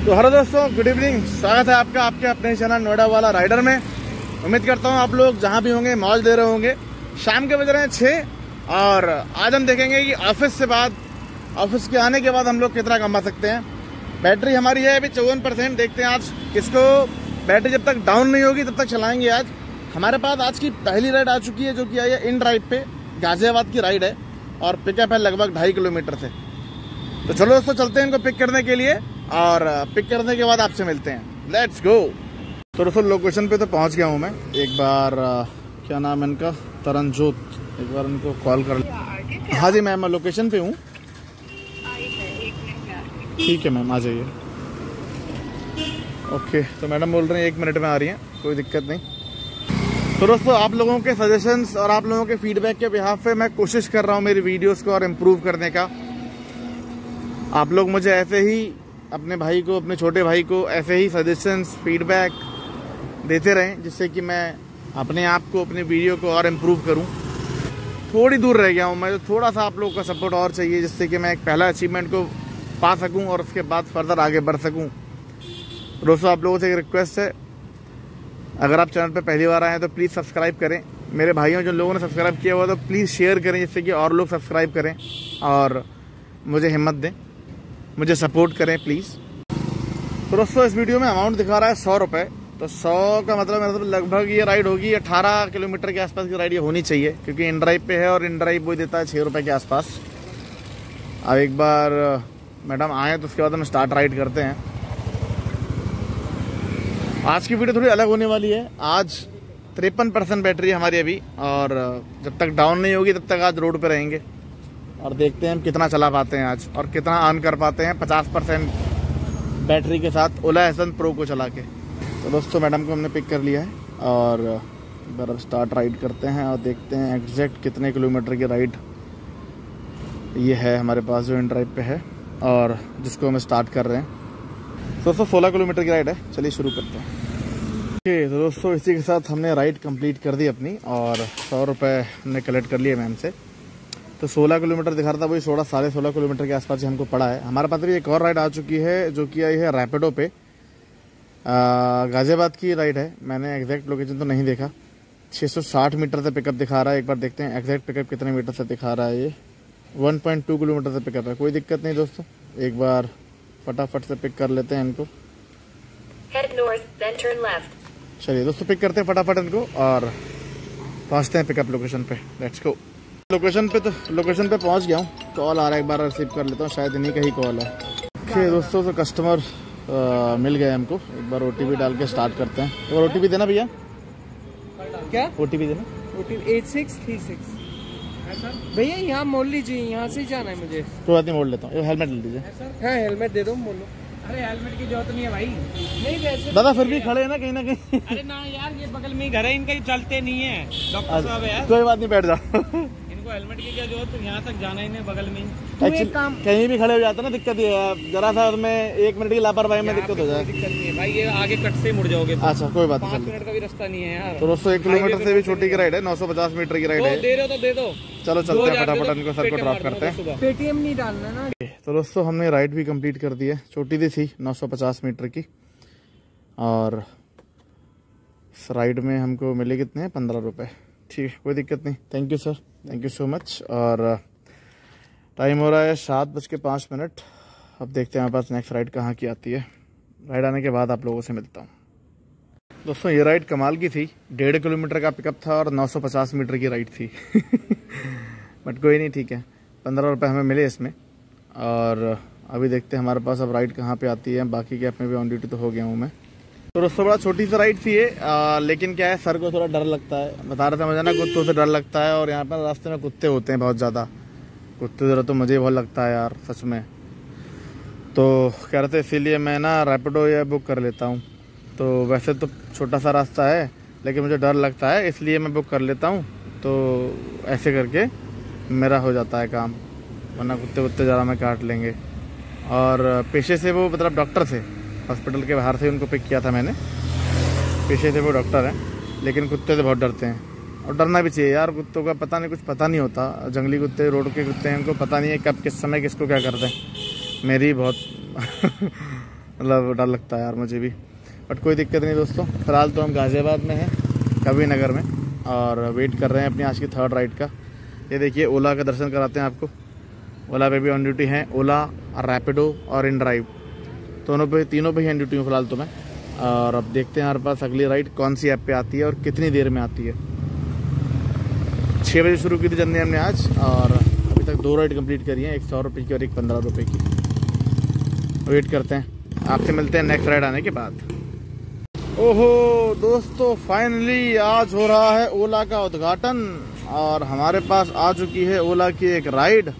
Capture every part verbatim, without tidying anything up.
तो हेलो दोस्तों, good evening. स्वागत है आपका आपके अपने चैनल नोएडा वाला राइडर में। उम्मीद करता हूँ आप लोग जहाँ भी होंगे मौज ले रहे होंगे। शाम के बज रहे हैं छः और आज हम देखेंगे कि ऑफिस से बाद ऑफिस के आने के बाद हम लोग कितना कमा सकते हैं। बैटरी हमारी है अभी चौवन परसेंट। देखते हैं आज इसको बैटरी जब तक डाउन नहीं होगी तब तक चलाएंगे। आज हमारे पास आज की पहली राइड आ चुकी है जो कि आई है इन ड्राइव पे। गाजियाबाद की राइड है और पिकअप है लगभग ढाई किलोमीटर से। तो चलो दोस्तों चलते हैं इनको पिक करने के लिए और पिक करने के बाद आपसे मिलते हैं। Let's go. तो दोस्तों लोकेशन पे तो पहुंच गया हूं मैं। एक बार आ, क्या नाम है इनका, तरनजोत। एक बार इनको कॉल कर। हाँ जी मैम, मैं लोकेशन पे हूँ। ठीक है मैम, आ जाइए। ओके, तो मैडम बोल रहे हैं एक मिनट में आ रही हैं, कोई दिक्कत नहीं। तो दोस्तों आप लोगों के सजेशंस और आप लोगों के फीडबैक के बिहाफ पे मैं कोशिश कर रहा हूँ मेरी वीडियोस को और इम्प्रूव करने का। आप लोग मुझे ऐसे ही अपने भाई को, अपने छोटे भाई को ऐसे ही सजेशंस फीडबैक देते रहें जिससे कि मैं अपने आप को, अपनी वीडियो को और इम्प्रूव करूं। थोड़ी दूर रह गया हूं मैं, तो थोड़ा सा आप लोगों का सपोर्ट और चाहिए जिससे कि मैं एक पहला अचीवमेंट को पा सकूं और उसके बाद फर्दर आगे बढ़ सकूं। दोस्तों आप लोगों से एक रिक्वेस्ट है, अगर आप चैनल पर पहली बार आए हैं तो प्लीज़ सब्सक्राइब करें। मेरे भाइयों जिन लोगों ने सब्सक्राइब किया हुआ तो प्लीज़ शेयर करें जिससे कि और लोग सब्सक्राइब करें और मुझे हिम्मत दें, मुझे सपोर्ट करें प्लीज़। तो दोस्तों इस वीडियो में अमाउंट दिखा रहा है सौ रुपये। तो सौ का मतलब मतलब लगभग ये राइड होगी अठारह किलोमीटर के आसपास की राइड ये होनी चाहिए, क्योंकि इन ड्राइव पे है और इन ड्राइव वो देता है छः रुपये के आसपास। अब एक बार मैडम आए तो उसके बाद हम स्टार्ट राइड करते हैं। आज की वीडियो थोड़ी अलग होने वाली है। आज तिरपन परसेंट बैटरी हमारी अभी, और जब तक डाउन नहीं होगी तब तक आज रोड पे रहेंगे और देखते हैं हम कितना चला पाते हैं आज और कितना अर्न कर पाते हैं पचास परसेंट बैटरी के साथ ओला एसन प्रो को चला के। तो दोस्तों मैडम को हमने पिक कर लिया है और एक बार अब स्टार्ट राइड करते हैं और देखते हैं एग्जैक्ट कितने किलोमीटर की राइड ये है हमारे पास जो इन ड्राइव पे है और जिसको हम स्टार्ट कर रहे हैं। तो दोस्तों सोलह किलोमीटर की राइड है, चलिए शुरू करते हैं। ओके तो दोस्तों इसी के साथ हमने राइड कंप्लीट कर दी अपनी और सौ रुपये हमने कलेक्ट कर लिए मैम से। तो सोलह किलोमीटर दिखा रहा था, वही सोलह साढ़े सोलह किलोमीटर के आसपास ही हमको पड़ा है। हमारे पास भी एक और राइड आ चुकी है जो कि आई है रैपिडो पे। गाजियाबाद की राइड है, मैंने एग्जैक्ट लोकेशन तो नहीं देखा। छः सौ साठ मीटर से पिकअप दिखा रहा है। एक बार देखते हैं एग्जैक्ट पिकअप कितने मीटर से दिखा रहा है। ये वन पॉइंट टू किलोमीटर से पिकअप है, कोई दिक्कत नहीं दोस्तों। एक बार फटाफट से पिक कर लेते हैं इनको। चलिए दोस्तों पिक करते हैं फटाफट इनको और पहुँचते हैं पिकअप लोकेशन पे। Let's go. लोकेशन पे तो लोकेशन पे पहुंच गया हूँ। कॉल आ रहा है, एक बार रिसीव कर लेता हूँ, शायद इन्हीं का ही कॉल है। ओके दोस्तों तो कस्टमर आ, मिल गए हमको। एक बार ओटीपी डाल के स्टार्ट करते हैं। एक बार ओटीपी देना भैया। क्या ओटीपी देना? OTP eight six three six. भैया यहाँ मोड़ लीजिए, यहाँ से जाना है मुझे। कोई बात नहीं, मोड़ लेता हूँ। हेलमेट ले लीजिए। हाँ हेलमेट दे दो, बोलो। अरे हेलमेट की जरूरत नहीं है भाई। नहीं वैसे दादा फिर भी खड़े हैं ना कहीं ना कहीं। अरे ना यार, ये बगल में ही घर है इनका, ही चलते नहीं है डॉक्टर साहब है। कोई बात नहीं, बैठ जाओ। हेलमेट की क्या जरूरत, तो यहाँ तक जाना ही नहीं, बगल में ही काम कहीं भी खड़े हो जाता ना दिक्कत ये है, जरा सा में एक मिनट की लापरवाही में दिक्कत हो जाए। दिक्कत नहीं है भाई, ये आगे कट से मुड़ जाओगे। अच्छा कोई बात नहीं, पाँच मिनट का भी रास्ता नहीं है यार। तो दोस्तों एक किलोमीटर से भी छोटी की राइड है, नौ सौ पचास मीटर की राइड है। दे रहे हो तो दे दो। चलो चलते हैं फटाफट इनको सर को ड्रॉप करते हैं। पेटीएम नहीं डालना ना। तो दोस्तों हमने राइड भी कंप्लीट कर दी है। छोटी सी थी नौ सौ पचास मीटर की और इस राइड में हमको मिले कितने हैं, पंद्रह रुपये। ठीक है, कोई दिक्कत नहीं। Thank you sir, thank you so much. और टाइम हो रहा है सात बज के पाँच मिनट। अब देखते हैं हमारे पास नेक्स्ट राइड कहाँ की आती है। राइड आने के बाद आप लोगों से मिलता हूँ। दोस्तों ये राइड कमाल की थी। डेढ़ किलोमीटर का पिकअप था और नौ सौ पचास मीटर की राइड थी। बट कोई नहीं, ठीक है, पंद्रह रुपये हमें मिले इसमें। और अभी देखते हैं हमारे पास अब राइड कहाँ पे आती है। बाकी गैप में भी ऑन ड्यूटी तो हो गया हूँ मैं। तो दोस्तों बड़ा छोटी सी राइड थी ये, आ, लेकिन क्या है सर को थोड़ा डर लगता है। बता रहा था मुझे ना, कुत्तों से डर लगता है और यहाँ पर रास्ते में कुत्ते होते हैं बहुत ज़्यादा। कुत्ते ज़रा तो मुझे बहुत लगता है यार सच में। तो कह रहे थे इसीलिए मैं ना रैपिडो या बुक कर लेता हूँ। तो वैसे तो छोटा सा रास्ता है लेकिन मुझे डर लगता है, इसलिए मैं बुक कर लेता हूँ। तो ऐसे करके मेरा हो जाता है काम, वरना कुत्ते कुत्ते ज़रा में काट लेंगे। और पेशे से वो मतलब डॉक्टर थे, हॉस्पिटल के बाहर से उनको पिक किया था मैंने। पेशे से वो डॉक्टर हैं, लेकिन कुत्ते से बहुत डरते हैं और डरना भी चाहिए यार। कुत्तों का पता नहीं, कुछ पता नहीं होता। जंगली कुत्ते, रोड के कुत्ते हैं, उनको पता नहीं है कब किस समय किसको क्या कर दें। मेरी बहुत मतलब डर लगता है यार मुझे भी, बट कोई दिक्कत नहीं दोस्तों। फिलहाल तो हम गाज़ियाबाद में हैं, कवि नगर में, और वेट कर रहे हैं अपनी आज की थर्ड राइड का। ये देखिए ओला का दर्शन कराते हैं आपको। ओला पे भी ऑन ड्यूटी हैं, ओला और रैपिडो और इन ड्राइव दोनों पे, तीनों पे ही ऑन ड्यूटी हूँ फिलहाल तो मैं। और अब देखते हैं हमारे पास अगली राइड कौन सी ऐप पे आती है और कितनी देर में आती है। छः बजे शुरू की थी जर्नी हमने आज, और अभी तक दो राइड कंप्लीट करी हैं, एक सौ रुपये की और एक पंद्रह रुपये की। वेट करते हैं, आपसे मिलते हैं नेक्स्ट राइड आने के बाद। ओहो दोस्तों, फाइनली आज हो रहा है ओला का उद्घाटन, और हमारे पास आ चुकी है ओला की एक राइड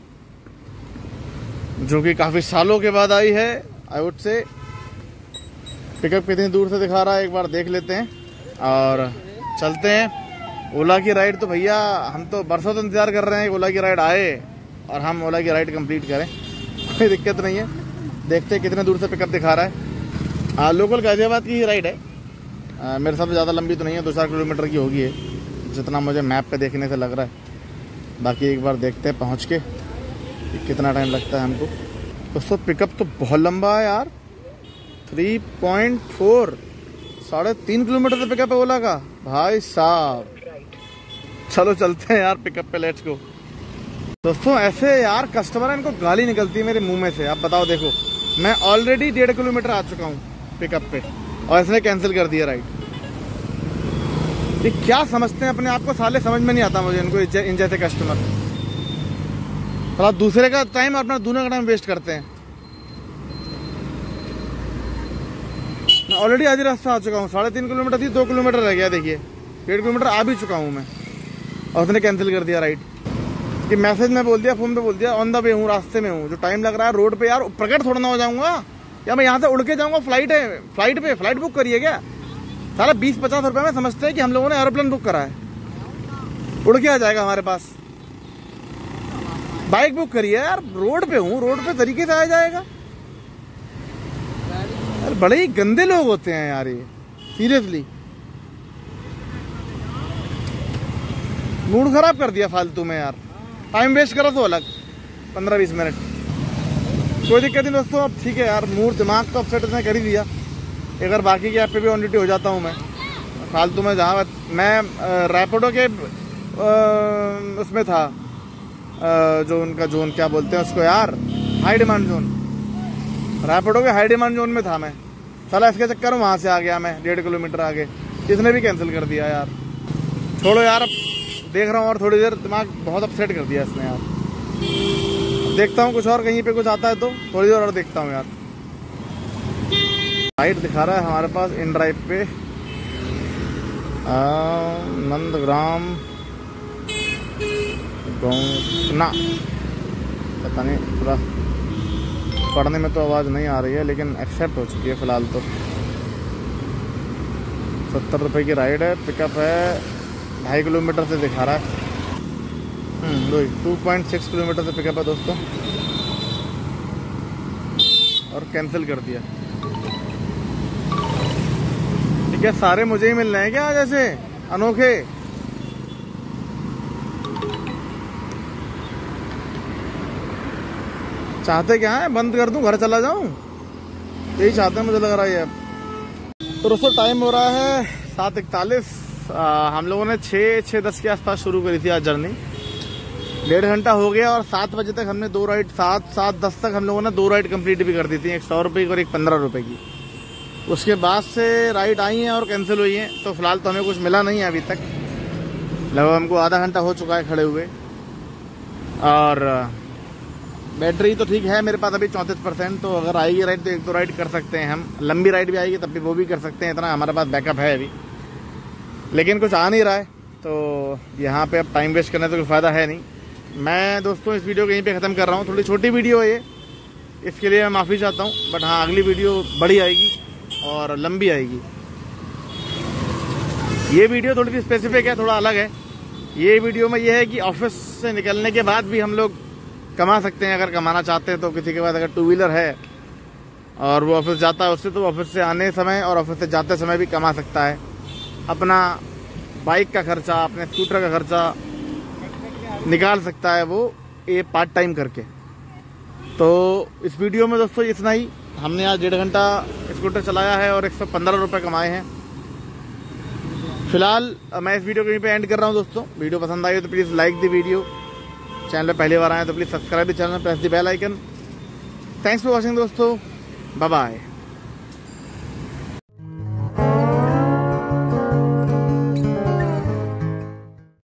जो कि काफ़ी सालों के बाद आई है। आई वुड से पिकअप कितनी दूर से दिखा रहा है एक बार देख लेते हैं और चलते हैं। ओला की राइड तो भैया हम तो बरसों से इंतजार कर रहे हैं कि ओला की राइड आए और हम ओला की राइड कंप्लीट करें। कोई दिक्कत नहीं है, देखते हैं कितने दूर से पिकअप दिखा रहा है। आ, लोकल गाज़ियाबाद की ही राइड है, आ, मेरे साथ ज़्यादा लंबी तो नहीं है, दो चार किलोमीटर की होगी है जितना मुझे मैप पे देखने से लग रहा है। बाकी एक बार देखते हैं पहुँच के कि कितना टाइम लगता है हमको। दोस्तों पिकअप तो बहुत लंबा है यार, थ्री पॉइंट फोर, साढ़े तीन किलोमीटर से पिकअप है ओला का भाई साहब। चलो चलते हैं यार पिकअप पे, लेट्स गो। दोस्तों ऐसे यार कस्टमर है, इनको गाली निकलती है मेरे मुंह में से। आप बताओ, देखो मैं ऑलरेडी डेढ़ किलोमीटर आ चुका हूँ पिकअप पे और इसने कैंसिल कर दिया राइड। ये क्या समझते हैं अपने आप को, साले समझ में नहीं आता मुझे इनको, इन जैसे कस्टमर। तो आप दूसरे का टाइम और अपना दोनों का टाइम वेस्ट करते हैं। मैं ऑलरेडी आधी रास्ता आ चुका हूँ, साढ़े तीन किलोमीटर थी, दो किलोमीटर रह गया। देखिए डेढ़ किलोमीटर आ भी चुका हूँ मैं और उसने कैंसिल कर दिया राइड। कि मैसेज में बोल दिया, फोन पे बोल दिया ऑन द वे हूँ, रास्ते में हूँ, जो टाइम लग रहा है रोड पे यार प्रकट थोड़ा ना हो जाऊंगा, या मैं यहाँ से उड़ के जाऊंगा। फ्लाइट है, फ्लाइट पे फ्लाइट बुक करिए क्या? सारा बीस पचास रुपए में समझते हैं कि हम लोगों ने एरोप्लेन बुक करा है, उड़ के आ जाएगा हमारे पास। बाइक बुक करिए यार, रोड पे हूँ, रोड पे तरीके से आ जाएगा। यार बड़े ही गंदे लोग होते हैं यार ये, सीरियसली मूड खराब कर दिया फालतू में यार। टाइम वेस्ट करो तो अलग, पंद्रह बीस मिनट, कोई दिक्कत नहीं दोस्तों। अब ठीक है यार, मूड दिमाग तो अपसेट इसने कर ही दिया। अगर बाकी के ऐप पे भी ऑन ड्यूटी हो जाता हूँ मैं फालतू में, जहाँ मैं रैपिडो के उसमें था, जो उनका जोन क्या बोलते हैं उसको यार, हाई डिमांड जोन, रैपिडो के हाई डिमांड जोन में था मैं। साला इसके चक्कर में वहाँ से आ गया मैं डेढ़ किलोमीटर आगे, इसने भी कैंसिल कर दिया यार। छोड़ो यार, अब देख रहा हूँ और थोड़ी देर, दिमाग बहुत अपसेट कर दिया इसने यार। देखता हूँ कुछ और कहीं पे कुछ आता है तो थोड़ी देर और देखता हूँ यार। राइट दिखा रहा है हमारे पास इन ड्राइव पे, नंदग्राम ना, पता नहीं, पूरा पढ़ने में तो आवाज़ नहीं आ रही है लेकिन एक्सेप्ट हो चुकी है फ़िलहाल तो। सत्तर रुपये की राइड है, पिकअप है ढाई किलोमीटर से दिखा रहा है। हम्म टू पॉइंट सिक्स किलोमीटर से पिकअप है दोस्तों, और कैंसिल कर दिया। ठीक है, सारे मुझे ही मिल रहे हैं क्या जैसे अनोखे? चाहते क्या है, बंद कर दूं, घर चला जाऊं, यही चाहते हैं मुझे लग रहा है। तो दोस्तों टाइम हो रहा है सात इकतालीस। हम लोगों ने छः छः दस के आसपास शुरू करी थी आज जर्नी, डेढ़ घंटा हो गया और सात बजे तक हमने दो राइड, सात सात दस तक हम लोगों ने दो राइड कंप्लीट भी कर दी थी, एक सौ रुपये की और एक पंद्रह रुपये की। उसके बाद से राइड आई हैं और कैंसिल हुई हैं, तो फिलहाल तो हमें कुछ मिला नहीं है अभी तक। लगभग हमको आधा घंटा हो चुका है खड़े हुए, और बैटरी तो ठीक है मेरे पास अभी चौंतीस परसेंट। तो अगर आएगी राइड तो एक दो राइड कर सकते हैं हम, लंबी राइड भी आएगी तब भी वो भी कर सकते हैं, इतना हमारे पास बैकअप है अभी। लेकिन कुछ आ नहीं रहा है तो यहाँ पे अब टाइम वेस्ट करने से कोई फ़ायदा है नहीं। मैं दोस्तों इस वीडियो को यहीं पे ख़त्म कर रहा हूँ। थोड़ी छोटी वीडियो है ये, इसके लिए मैं माफ़ी चाहता हूँ, बट हाँ अगली वीडियो बड़ी आएगी और लंबी आएगी। ये वीडियो थोड़ी सी स्पेसिफिक है, थोड़ा अलग है। ये वीडियो में ये है कि ऑफिस से निकलने के बाद भी हम लोग कमा सकते हैं, अगर कमाना चाहते हैं तो। किसी के पास अगर टू व्हीलर है और वो ऑफिस जाता है उससे, तो ऑफिस से आने समय और ऑफिस से जाते समय भी कमा सकता है। अपना बाइक का खर्चा, अपने स्कूटर का खर्चा निकाल सकता है वो ये पार्ट टाइम करके। तो इस वीडियो में दोस्तों इतना ही। हमने आज डेढ़ घंटा स्कूटर चलाया है और एक सौ पंद्रह रुपये कमाए हैं। फिलहाल मैं इस वीडियो को यहीं पे एंड कर रहा हूँ दोस्तों। वीडियो पसंद आई हो तो please like the video, channel पे पहली बार आए तो please subscribe the channel, press the bell icon. Thanks for watching दोस्तों, बाय बाय।